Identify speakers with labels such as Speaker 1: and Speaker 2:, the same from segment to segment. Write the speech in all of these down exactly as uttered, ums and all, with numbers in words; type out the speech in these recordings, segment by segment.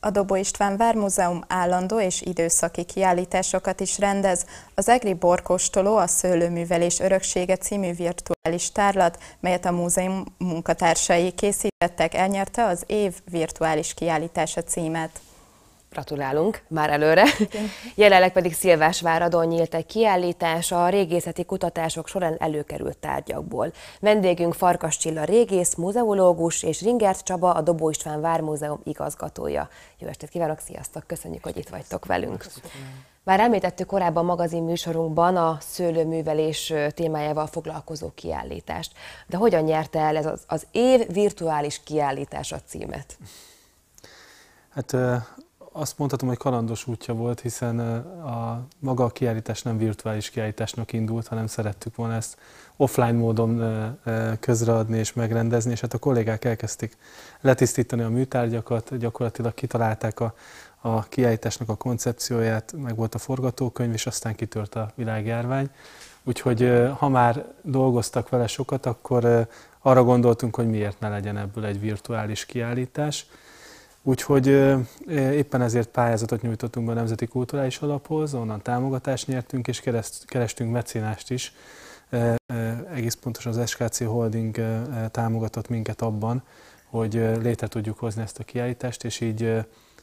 Speaker 1: A Dobó István Vármúzeum állandó és időszaki kiállításokat is rendez. Az Egri Borkóstoló a Szőlőművelés öröksége című virtuális tárlat, melyet a múzeum munkatársai készítettek, elnyerte az év virtuális kiállítása címet.
Speaker 2: Gratulálunk már előre. Igen. Jelenleg pedig Szilvásváradon nyílt egy kiállítás a régészeti kutatások során előkerült tárgyakból. Vendégünk Farkas Csilla régész, muzeológus és Ringert Csaba, a Dobó István Vármúzeum igazgatója. Jó estét kívánok, sziasztok! Köszönjük, hogy itt vagytok velünk. Már említettük korábban magazin műsorunkban a szőlőművelés témájával foglalkozó kiállítást. De hogyan nyerte el ez az, az év virtuális kiállítása címet?
Speaker 3: Hát azt mondhatom, hogy kalandos útja volt, hiszen a maga a kiállítás nem virtuális kiállításnak indult, hanem szerettük volna ezt offline módon közreadni és megrendezni, és hát a kollégák elkezdték letisztítani a műtárgyakat, gyakorlatilag kitalálták a, a kiállításnak a koncepcióját, meg volt a forgatókönyv, és aztán kitört a világjárvány. Úgyhogy ha már dolgoztak vele sokat, akkor arra gondoltunk, hogy miért ne legyen ebből egy virtuális kiállítás. Úgyhogy éppen ezért pályázatot nyújtottunk be a Nemzeti Kulturális Alaphoz, onnan támogatást nyertünk, és kerestünk mecénást is. Egész pontosan az es ká cé Holding támogatott minket abban, hogy létre tudjuk hozni ezt a kiállítást, és így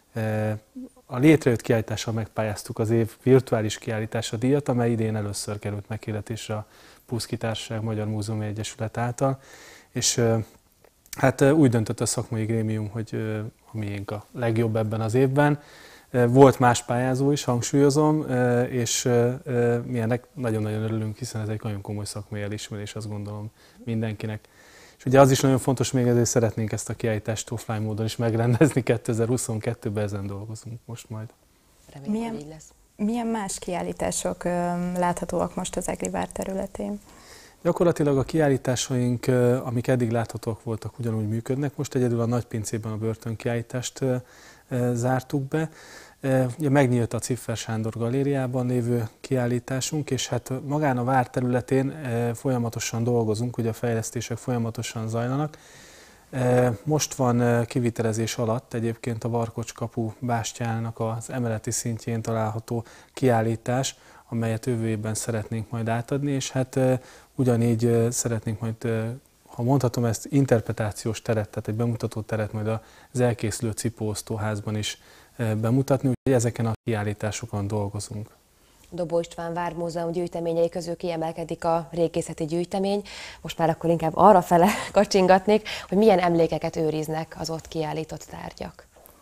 Speaker 3: a létrejött kiállítással megpályáztuk az év virtuális kiállítása díjat, amely idén először került meghirdetésre a Puszki Társaság Magyar Múzeumi Egyesület által. És hát úgy döntött a szakmai grémium, hogy a miénk a legjobb ebben az évben. Volt más pályázó is, hangsúlyozom, és mi ennek nagyon-nagyon örülünk, hiszen ez egy nagyon komoly szakmai elismerés, azt gondolom mindenkinek. És ugye az is nagyon fontos még, ezért szeretnénk ezt a kiállítást offline módon is megrendezni, kétezer-huszonkettőben ezen dolgozunk most majd.
Speaker 2: Reméljük, milyen, hogy így lesz.
Speaker 1: Milyen más kiállítások láthatóak most az Egri vár területén?
Speaker 3: Gyakorlatilag a kiállításaink, amik eddig láthatóak voltak, ugyanúgy működnek. Most egyedül a Nagypincében a börtönkiállítást zártuk be. Ugye megnyílt a Ciffer Sándor galériában lévő kiállításunk, és hát magán a vár területén folyamatosan dolgozunk, ugye a fejlesztések folyamatosan zajlanak. Most van kivitelezés alatt egyébként a Varkocskapu bástyának az emeleti szintjén található kiállítás, amelyet jövő évben szeretnénk majd átadni, és hát ugyanígy szeretnénk majd, ha mondhatom ezt, interpretációs teret, tehát egy bemutató teret majd az elkészülő Cipóosztóházban is bemutatni, úgyhogy ezeken a kiállításokon dolgozunk.
Speaker 2: Dobó István Vármúzeum gyűjteményei közül kiemelkedik a régészeti gyűjtemény. Most már akkor inkább arra fele kacsingatnék, hogy milyen emlékeket őriznek az ott kiállított tárgyak.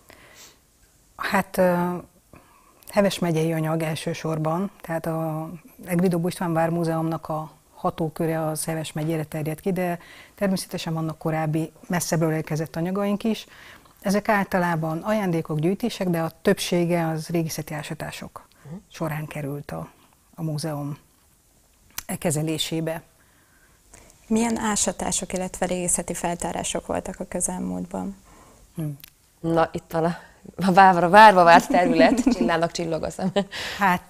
Speaker 4: Hát Heves megyei anyag elsősorban, tehát a Egri Dobó István Vármúzeumnak a hatóköre az Heves megyére terjed ki, de természetesen vannak korábbi messzebbről érkezett anyagaink is. Ezek általában ajándékok, gyűjtések, de a többsége az régészeti ásatások uh-huh. során került a, a múzeum kezelésébe.
Speaker 1: Milyen ásatások, illetve régészeti feltárások voltak a közelmúltban?
Speaker 2: Hmm. Na, itt van a, a várva, várva várt terület, Csillának csillog a szem.
Speaker 4: Hát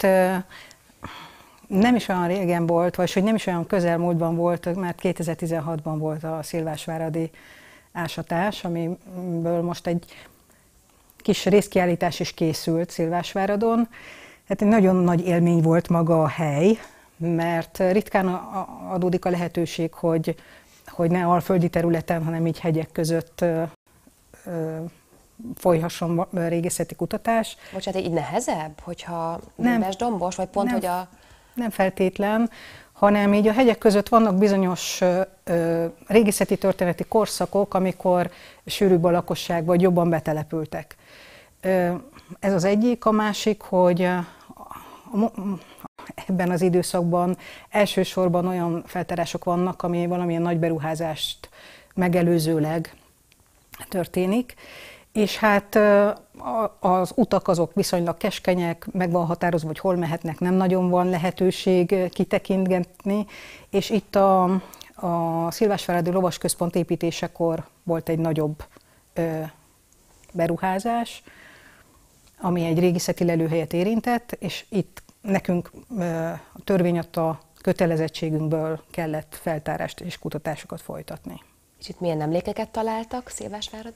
Speaker 4: nem is olyan régen volt, vagy hogy nem is olyan közelmúltban volt, mert kétezer-tizenhatban volt a szilvásváradi ásatás, amiből most egy kis részkiállítás is készült Szilvásváradon. Hát egy nagyon nagy élmény volt maga a hely, mert ritkán adódik a lehetőség, hogy, hogy ne alföldi területen, hanem így hegyek között ö, ö, folyhasson régészeti kutatás.
Speaker 2: Bocsánat, így nehezebb, hogyha nemes dombos, vagy pont,
Speaker 4: nem,
Speaker 2: hogy a...
Speaker 4: Nem feltétlen, hanem így a hegyek között vannak bizonyos ö, régészeti történeti korszakok, amikor sűrűbb a lakosság, vagy jobban betelepültek. Ö, ez az egyik, a másik, hogy a, a, ebben az időszakban elsősorban olyan feltárások vannak, ami valamilyen nagy beruházást megelőzőleg történik, és hát az utak azok viszonylag keskenyek, meg van határozva, hogy hol mehetnek, nem nagyon van lehetőség kitekintgetni, és itt a, a Szilvásváradi Lovasközpont építésekor volt egy nagyobb ö, beruházás, ami egy régészeti lelőhelyet érintett, és itt nekünk ö, a törvény adta kötelezettségünkből kellett feltárást és kutatásokat folytatni.
Speaker 2: És itt milyen emlékeket találtak Szilvásváradon?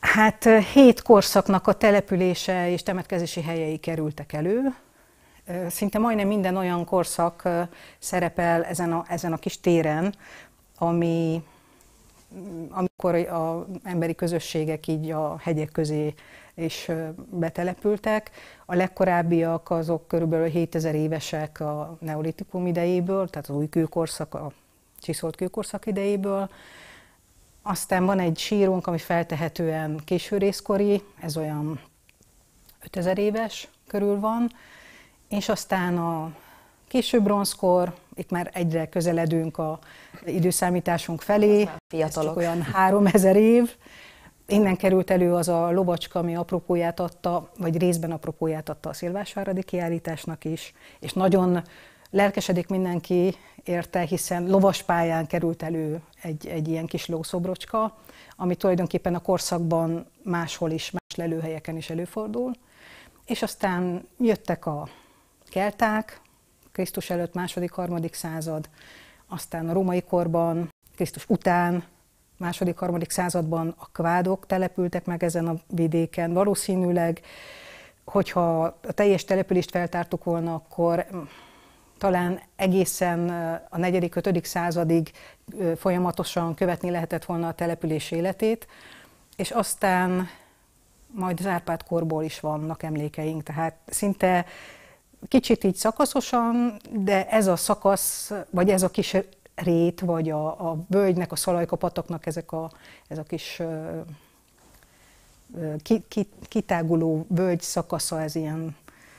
Speaker 4: Hát hét korszaknak a települése és temetkezési helyei kerültek elő. Szinte majdnem minden olyan korszak szerepel ezen a, ezen a kis téren, ami, amikor az emberi közösségek így a hegyek közé is betelepültek. A legkorábbiak azok körülbelül hétezer évesek a neolitikum idejéből, tehát az új kőkorszak, a csiszolt kőkorszak idejéből. Aztán van egy sírunk, ami feltehetően későrészkori, ez olyan ötezer éves körül van, és aztán a késő bronzkor, itt már egyre közeledünk az időszámításunk felé, ez csak olyan háromezer év. Innen került elő az a lovacska, ami apropóját adta, vagy részben apropóját adta a szilvásváradi kiállításnak is, és nagyon lelkesedik mindenki érte, hiszen lovaspályán került elő egy, egy ilyen kis lószobrocska, ami tulajdonképpen a korszakban máshol is, más lelőhelyeken is előfordul. És aztán jöttek a kelták, Krisztus előtt második-harmadik század, aztán a római korban, Krisztus után, második-harmadik században a kvádok települtek meg ezen a vidéken. Valószínűleg, hogyha a teljes települést feltártuk volna, akkor talán egészen a negyedik-ötödik századig folyamatosan követni lehetett volna a település életét, és aztán majd az Árpád-korból is vannak emlékeink, tehát szinte kicsit így szakaszosan, de ez a szakasz, vagy ez a kis rét, vagy a, a völgynek, a Szalajka-pataknak ezek a, ez a kis ki, ki, kitáguló völgy szakasza, ez ilyen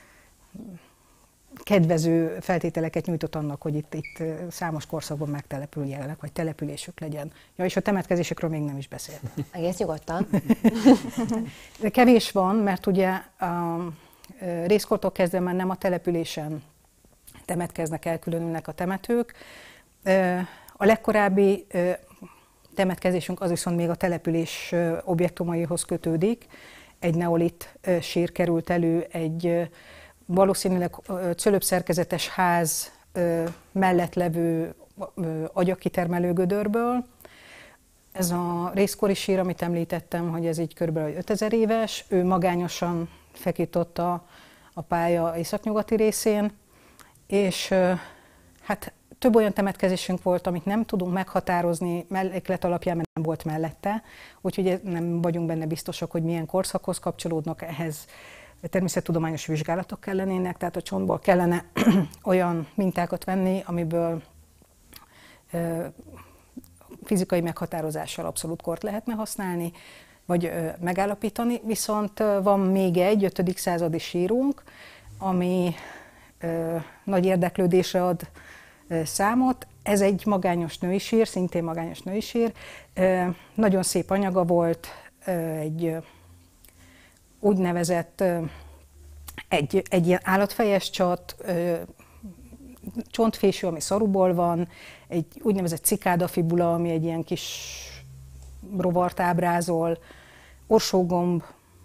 Speaker 4: kedvező feltételeket nyújtott annak, hogy itt, itt számos korszakban megtelepüljenek, vagy településük legyen. Ja, és a temetkezésekről még nem is beszéltem.
Speaker 2: Egész nyugodtan.
Speaker 4: De kevés van, mert ugye a részkortól kezdve már nem a településen temetkeznek, elkülönülnek a temetők. A legkorábbi temetkezésünk az viszont még a település objektumaihoz kötődik. Egy neolit sír került elő egy valószínűleg cölöpszerkezetes ház mellett levő agyagkitermelő gödörből. Ez a részkori sír, amit említettem, hogy ez így kb. ötezer éves, ő magányosan feküdt ott a, a pálya északnyugati részén, és hát több olyan temetkezésünk volt, amit nem tudunk meghatározni melléklet alapján, mert nem volt mellette, úgyhogy nem vagyunk benne biztosak, hogy milyen korszakhoz kapcsolódnak, ehhez természettudományos vizsgálatok kellenének, tehát a csontból kellene olyan mintákat venni, amiből ö, fizikai meghatározással abszolút kort lehetne használni, vagy ö, megállapítani, viszont ö, van még egy ötödik századi sírunk, ami ö, nagy érdeklődésre ad ö, számot. Ez egy magányos női sír, szintén magányos női sír. Ö, nagyon szép anyaga volt, ö, egy ö, úgynevezett egy, egy ilyen állatfejes csat, csontfésű, ami szaruból van, egy úgynevezett cikádafibula, ami egy ilyen kis rovart ábrázol, orsógomb,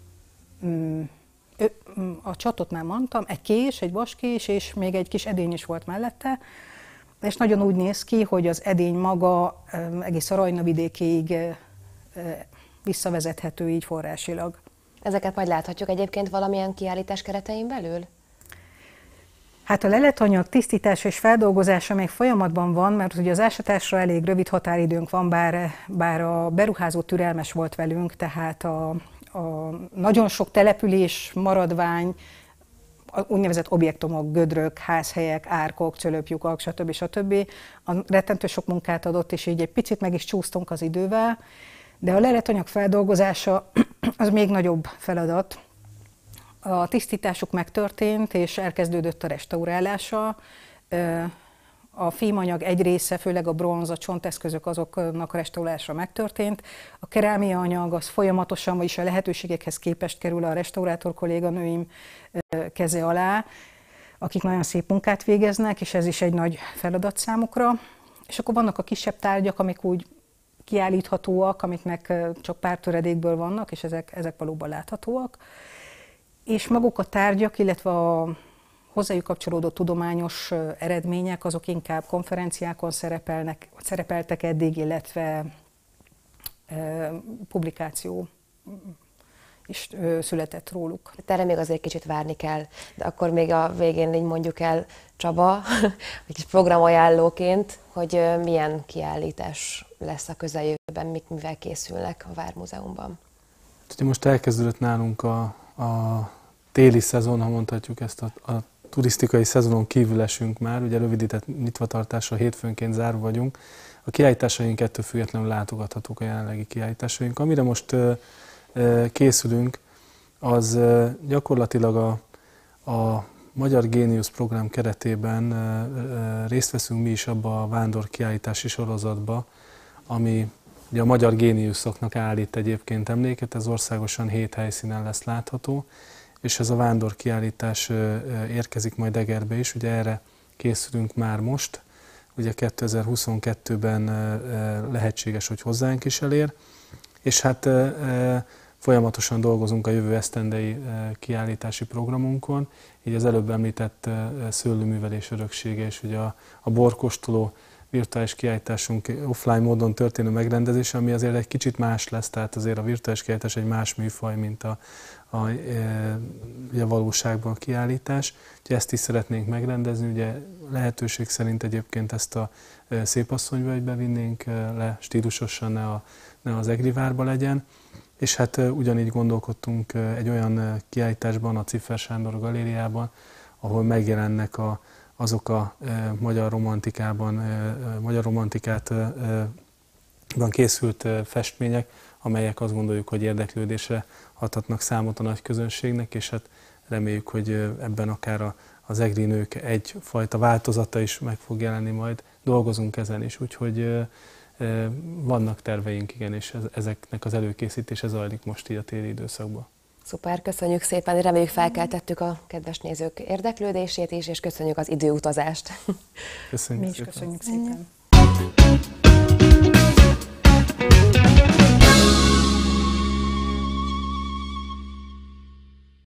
Speaker 4: a csatot már mondtam, egy kés, egy vaskés, és még egy kis edény is volt mellette, és nagyon úgy néz ki, hogy az edény maga egész a Rajna vidékéig visszavezethető így forrásilag.
Speaker 2: Ezeket majd láthatjuk egyébként valamilyen kiállítás keretein belül?
Speaker 4: Hát a leletanyag tisztítása és feldolgozása még folyamatban van, mert ugye az ásatásra elég rövid határidőnk van, bár, bár a beruházó türelmes volt velünk, tehát a, a nagyon sok település, maradvány, úgynevezett objektumok, gödrök, házhelyek, árkok, cölöplyukak, stb. stb. A rettentő sok munkát adott, és így egy picit meg is csúsztunk az idővel, de a leletanyag feldolgozása az még nagyobb feladat. A tisztításuk megtörtént, és elkezdődött a restaurálása. A fémanyag egy része, főleg a bronz, a csonteszközök, azoknak a restaurálása megtörtént. A kerámia anyag az folyamatosan, vagyis a lehetőségekhez képest kerül a restaurátor kolléganőim keze alá, akik nagyon szép munkát végeznek, és ez is egy nagy feladat számukra. És akkor vannak a kisebb tárgyak, amik úgy kiállíthatóak, amik meg csak pár töredékből vannak, és ezek, ezek valóban láthatóak. És maguk a tárgyak, illetve a hozzájuk kapcsolódó tudományos eredmények, azok inkább konferenciákon szerepelnek, szerepeltek eddig, illetve e, publikáció is született róluk.
Speaker 2: Erre még azért kicsit várni kell, de akkor még a végén így mondjuk el, Csaba, egy kis programajánlóként, hogy milyen kiállítás lesz a közeljövőben, mik, mivel készülnek a Vármúzeumban.
Speaker 3: Most elkezdődött nálunk a, a téli szezon, ha mondhatjuk ezt, a, a turisztikai szezonon kívül esünk már, ugye rövidített nyitvatartásra hétfőnként zárva vagyunk. A kiállításaink ettől függetlenül látogathatók, a jelenlegi kiállításaink. Amire most ö, ö, készülünk, az ö, gyakorlatilag a, a Magyar Géniusz program keretében ö, ö, részt veszünk mi is abba a vándor kiállítási sorozatba, ami ugye a magyar géniuszoknak állít egyébként emléket, ez országosan hét helyszínen lesz látható, és ez a vándor kiállítás érkezik majd Egerbe is, ugye erre készülünk már most, ugye kétezer-huszonkettőben lehetséges, hogy hozzánk is elér, és hát folyamatosan dolgozunk a jövő esztendei kiállítási programunkon, így az előbb említett szőlőművelés öröksége és ugye a, a borkóstoló virtuális kiállításunk offline módon történő megrendezése, ami azért egy kicsit más lesz, tehát azért a virtuális kiállítás egy más műfaj, mint a, a, a, a valóságban a kiállítás. Úgyhogy ezt is szeretnénk megrendezni, ugye lehetőség szerint egyébként ezt a Szépasszonyvölgybe vinnénk le, stílusosan ne, a, ne az Egri várba legyen, és hát ugyanígy gondolkodtunk egy olyan kiállításban, a Ciffer Sándor galériában, ahol megjelennek a azok a e, magyar romantikában, e, magyar romantikátban készült e, festmények, amelyek azt gondoljuk, hogy érdeklődésre adhatnak számot a nagy közönségnek, és hát reméljük, hogy ebben akár a, az egri nők egyfajta változata is meg fog jelenni majd. Dolgozunk ezen is, úgyhogy e, e, vannak terveink, igen, és ez, ezeknek az előkészítése zajlik most így a téli időszakban.
Speaker 2: Szuper, köszönjük szépen, reméljük felkeltettük a kedves nézők érdeklődését is, és köszönjük az időutazást.
Speaker 3: Köszönjük
Speaker 4: Mi is
Speaker 3: szépen.
Speaker 4: köszönjük szépen.